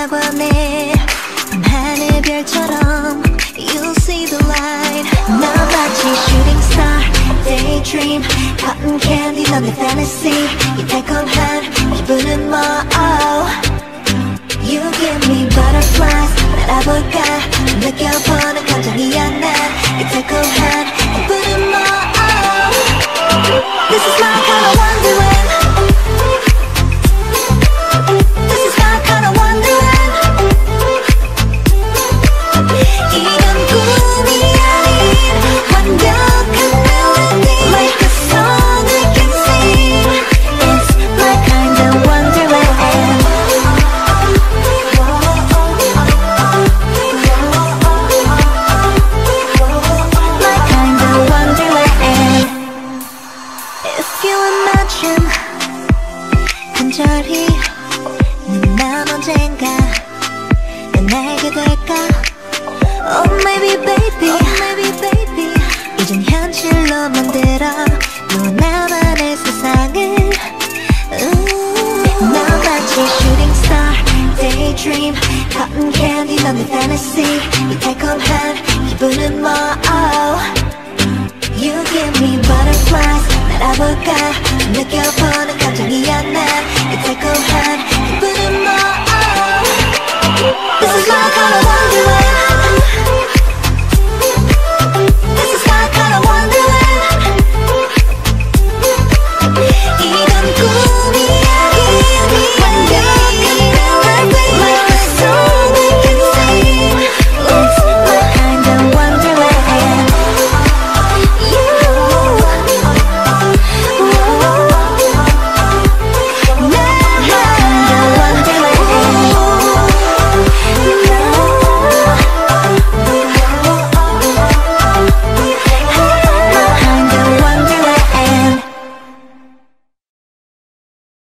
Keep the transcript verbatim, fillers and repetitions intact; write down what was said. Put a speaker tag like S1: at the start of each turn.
S1: 원해 밤하늘 별처럼 You'll see the light 너 마치 shooting star daydream cotton candy 넌 내 fantasy 이 달콤한 기분은 뭐 oh. You give me butterflies 날아볼까 느껴보는 감정이야 난 이 달콤한 기분은 뭐 oh. This is my kind of wonderland This is my kind of wonderland 이건 꿈이 아닌 완벽한 melody Like a song I can sing It's my kind of wonderland My kind of wonderland If you imagine 간절히 난 언젠가 난 알게 될까 Oh maybe baby oh, maybe baby 이젠 현실로 만들어 너와 나만의 세상을 너 마치 shooting star daydream cotton candy 넌 내 fantasy 이 달콤한 기분은 뭐 oh. You give me butterflies 날아볼까 느껴보는 감정이야 난 이 달콤한 기분